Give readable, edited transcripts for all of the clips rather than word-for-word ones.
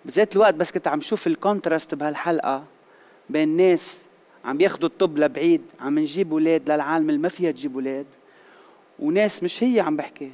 بذات الوقت بس كنت عم شوف الكونتراست بهالحلقة بين ناس عم بياخدوا الطب لبعيد، عم نجيب اولاد للعالم اللي ما فيها تجيب اولاد، وناس مش هي عم بحكي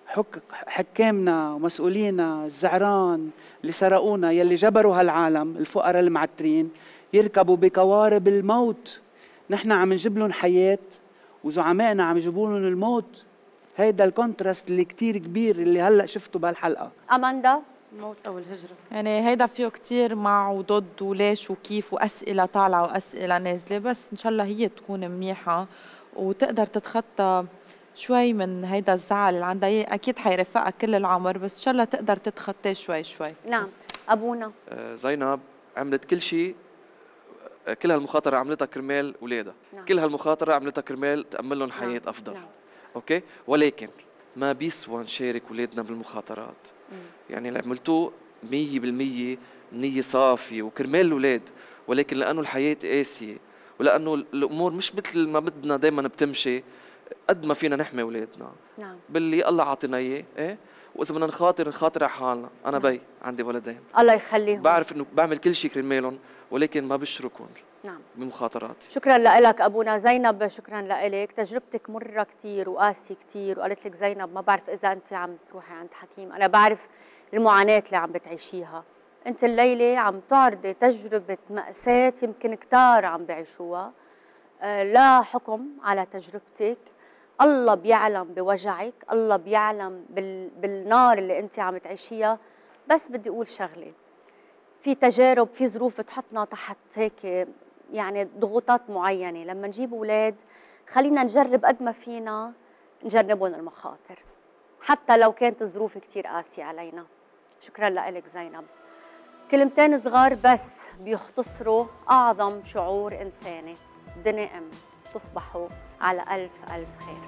حكامنا ومسؤولينا الزعران اللي سرقونا، يلي جبروا هالعالم الفقراء المعترين يركبوا بقوارب الموت. نحن عم نجيب لهم حياة وزعمائنا عم يجيبوا لهم الموت. هيدا الكونتراست اللي كتير كبير اللي هلا شفته بهالحلقة. أماندا، الموت أو الهجرة، يعني هيدا فيه كتير مع وضد وليش وكيف وأسئلة طالعة وأسئلة نازلة، بس إن شاء الله هي تكون منيحة وتقدر تتخطى شوي من هيدا الزعل اللي عندها. هي أكيد حيرفقها كل العمر، بس إن شاء الله تقدر تتخطاه شوي شوي. نعم. بس. أبونا زينب عملت كل شيء، كل هالمخاطرة عملتها كرمال أولادها. نعم. كل هالمخاطرة عملتها كرمال تأمل لهم حياة أفضل. نعم. أوكي، ولكن ما بيسوى نشارك أولادنا بالمخاطرات. يعني اللي عملتوه 100% نية صافية وكرمال الأولاد، ولكن لأنه الحياة قاسية ولأنه الأمور مش مثل ما بدنا دايما بتمشي، قد ما فينا نحمي أولادنا. نعم. باللي الله عطينا إياه، إيه؟ وإذا بدنا نخاطر على حالنا. أنا بي عندي ولدين، الله يخليهم. بعرف إنه بعمل كل شيء كرمالهم، ولكن ما بشركهم. نعم. بمخاطراتي. شكرا لك أبونا. زينب، شكرا لك. تجربتك مرة كتير وقاسية كتير، وقالت لك زينب ما بعرف إذا أنت عم تروحي عند حكيم، أنا بعرف المعاناة اللي عم بتعيشيها. أنت الليلة عم تعرضي تجربة مأساة يمكن كتار عم بعيشوها. لا حكم على تجربتك، الله بيعلم بوجعك، الله بيعلم بالنار اللي أنت عم تعيشيها. بس بدي أقول شغلة، في تجارب، في ظروف تحطنا تحت هيك يعني ضغوطات معينة. لما نجيب أولاد خلينا نجرب قد ما فينا نجربهم المخاطر، حتى لو كانت الظروف كتير قاسية علينا. شكرا لك زينب. كلمتين صغار بس بيختصروا أعظم شعور إنساني. دنيا تصبحوا على ألف ألف خير.